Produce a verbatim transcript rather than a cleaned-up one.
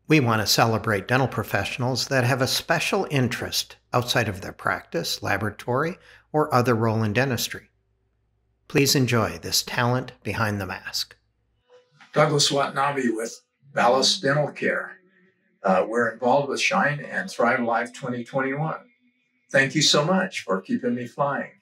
We want to celebrate dental professionals that have a special interest outside of their practice, laboratory, or other role in dentistry. Please enjoy this talent behind the mask. Douglas Watanabe with Ballast Dental Care. Uh, we're involved with Schein and Thrive Life twenty twenty-one. Thank you so much for keeping me flying.